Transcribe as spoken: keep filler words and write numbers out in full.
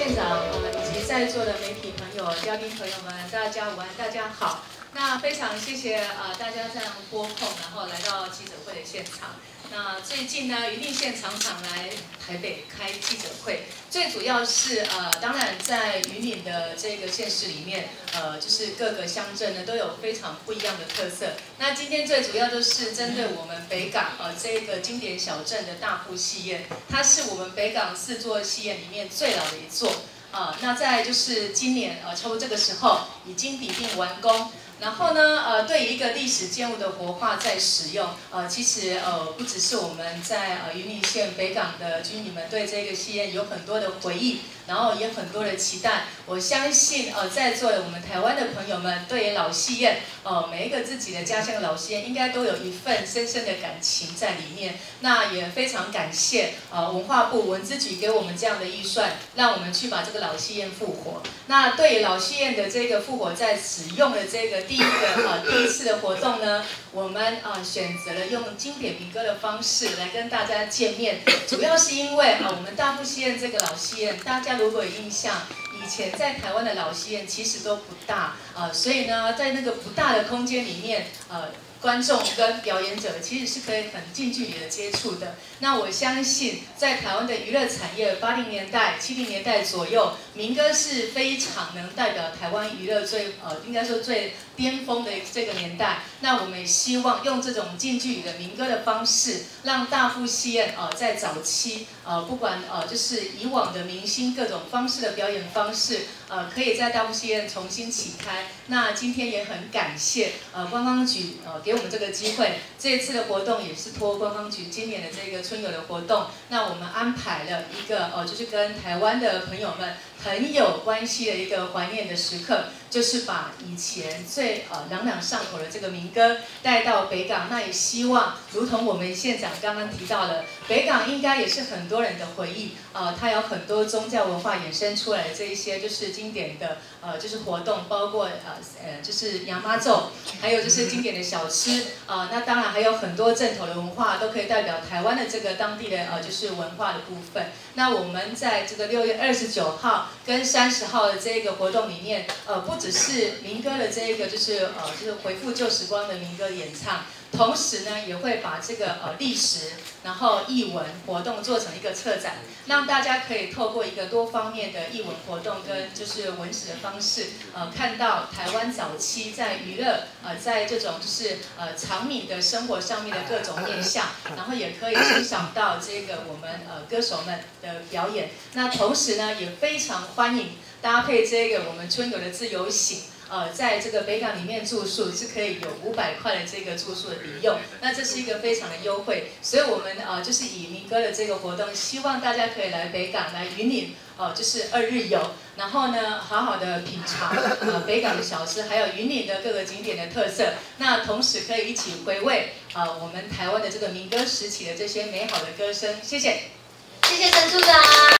县长呃以及在座的媒体朋友、嘉宾朋友们，大家午安，大家好。那非常谢谢啊、呃、大家这样拨空，然后来到记者会的现场。那最近呢，云林县常常来台北开记者会，最主要是呃，当然在云林的这个县市里面，呃，就是各个乡镇呢都有非常不一样的特色。那今天最主要就是针对我们北港呃这个经典小镇的大埔戏院，它是我们北港四座戏院里面最老的一座。啊、呃，那在就是今年呃，差不多这个时候已经抵定完工。然后呢，呃，对于一个历史建物的活化再使用，呃，其实呃，不只是我们在呃云林县北港的居民们对这个戏院有很多的回忆，然后也很多的期待。我相信呃，在座的我们台湾的朋友们，对于老戏院，呃，每一个自己的家乡的老戏院，应该都有一份深深的感情在里面。那也非常感谢呃文化部文资局给我们这样的预算，让我们去把这个老戏院复活。那对于老戏院的这个复活再使用的这个第一个呃第一次的活动呢，我们呃选择了用经典民歌的方式来跟大家见面，主要是因为呃我们大埔戏院这个老戏院，大家如果有印象，以前在台湾的老戏院其实都不大，呃所以呢，在那个不大的空间里面，呃。观众跟表演者其实是可以很近距离的接触的。那我相信，在台湾的娱乐产业，八零年代、七零年代左右，民歌是非常能代表台湾娱乐最呃，应该说最巅峰的这个年代。那我们也希望用这种近距离的民歌的方式，让大埔戏院呃在早期呃不管呃就是以往的明星各种方式的表演方式，呃可以在大埔戏院重新启开。那今天也很感谢呃观光局呃给我们这个机会，这一次的活动也是托观光局今年的这个春游的活动，那我们安排了一个呃，就是跟台湾的朋友们很有关系的一个怀念的时刻，就是把以前最呃朗朗上口的这个民歌带到北港。那也希望，如同我们县长刚刚提到了，北港应该也是很多人的回忆，呃，它有很多宗教文化衍生出来的这一些就是经典的呃就是活动，包括呃呃就是娘妈咒，还有就是经典的小吃。呃，那当然还有很多镇头的文化，都可以代表台湾的这个当地的呃就是文化的部分。那我们在这个六月二十九号跟三十号的这个活动里面，呃，不只是民歌的这一个就是呃就是回复旧时光的民歌演唱。同时呢，也会把这个呃历史，然后艺文活动做成一个策展，让大家可以透过一个多方面的艺文活动跟就是文史的方式，呃，看到台湾早期在娱乐，呃，在这种就是呃常民的生活上面的各种面向，然后也可以欣赏到这个我们呃歌手们的表演。那同时呢，也非常欢迎搭配这个我们春游的自由行。呃，在这个北港里面住宿是可以有五百块的这个住宿的抵用，那这是一个非常的优惠，所以我们呃就是以民歌的这个活动，希望大家可以来北港来云林，呃就是二日游，然后呢好好的品尝呃北港的小吃，还有云林的各个景点的特色，那同时可以一起回味呃我们台湾的这个民歌时期的这些美好的歌声，谢谢， 谢谢陈处长。